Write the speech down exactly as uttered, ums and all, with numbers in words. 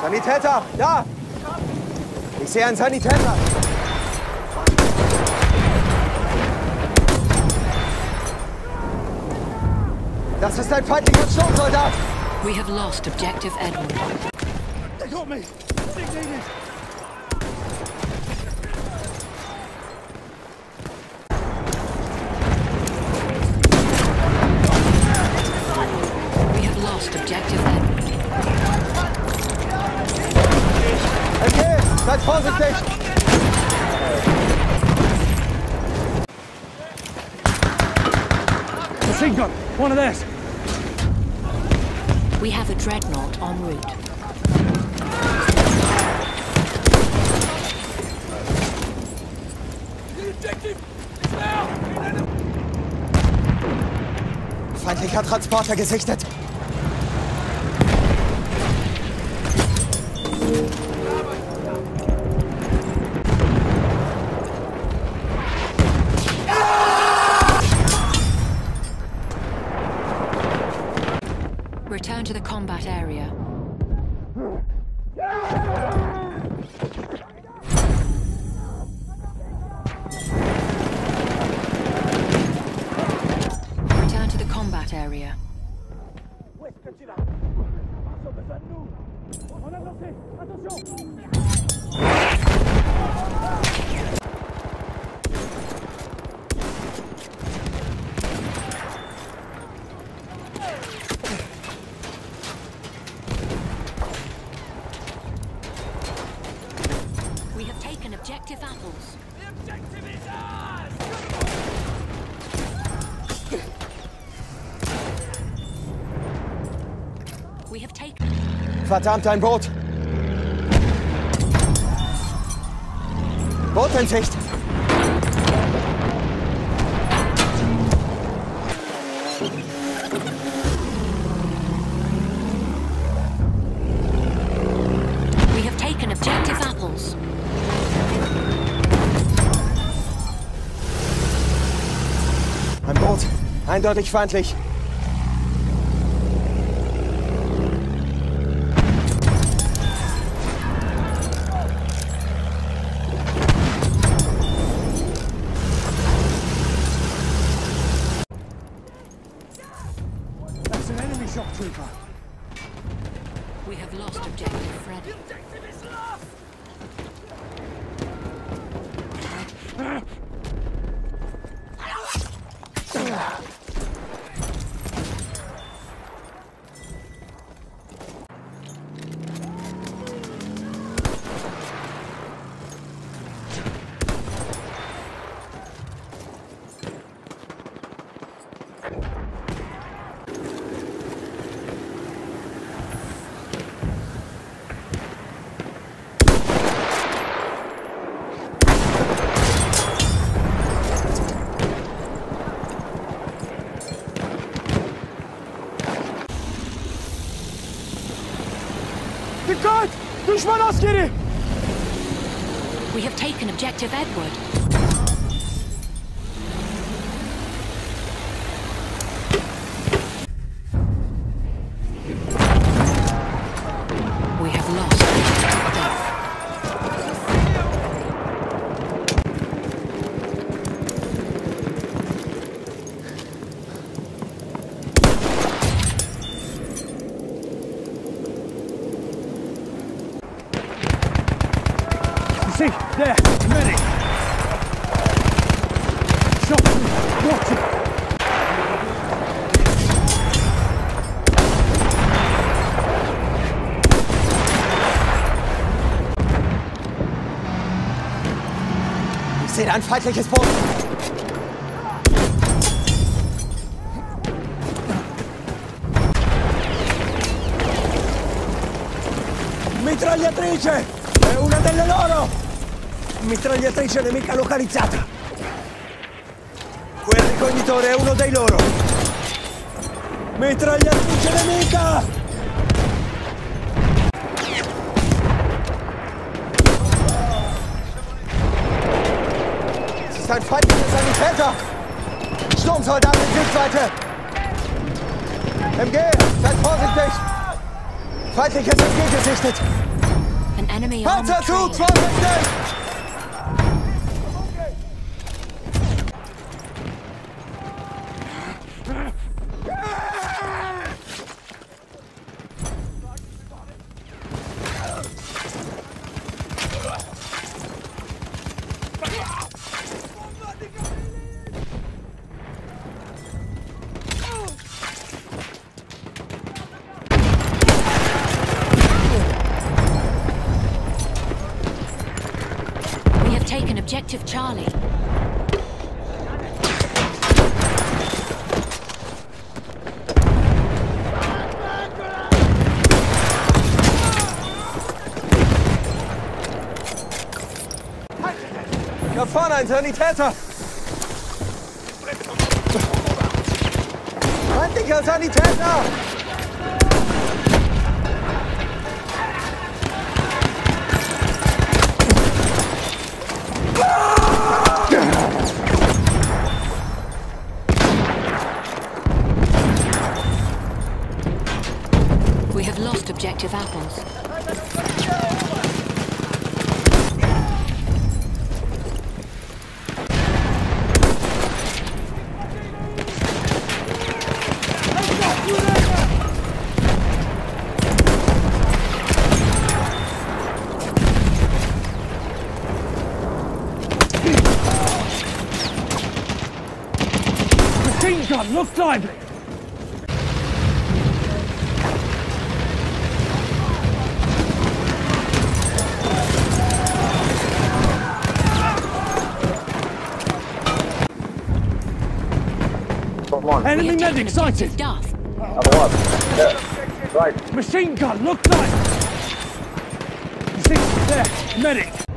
Sanitäter, da! Ich sehe einen Sanitäter! Das ist ein feindlicher Sturmsoldat! We have lost objective Edward. They got me! Stick needed! We have lost objective Edward. Okay, seid vorsichtig! Machine gun! One of theirs! We have a dreadnought en route. The objective is now! Feindlicher Transporter gesichtet! Return to the combat area. Return to the combat area. We have taken objective apples. The objective is ours! We have taken... Verdammt, ein Boot! Boot in Sicht! We have taken objective apples. Ein Boot! Eindeutig feindlich! That's an enemy shock trooper! We have lost objective Fred. The objective is lost! Dikkat! Düşman askeri! We have taken objective Edward. We have lost objective Duff. See, there, medic! Shot me! Watch it! Ich sehe ein feindliches Boot! Mitragliatrice! È una delle loro! Mitragliatrice nemica localizzata! Quel ricognitore è uno dei loro! Mitragliatrice nemica! Es ist ein feindlicher Sanitäter! Sturmsoldat in Sichtweite! M G, seid vorsichtig! Feindliches M G gesichtet! Enemy armor Panzer two, train. zwanzig! We have taken objective Charlie. Da vorne ein Sanitäter! Feindlicher Sanitäter! We have lost objective apples. Machine gun, look lively! Enemy We have medic taken sighted! objective Duff. Other one. Yeah. Right. Machine gun, look lively! You see, there, medic!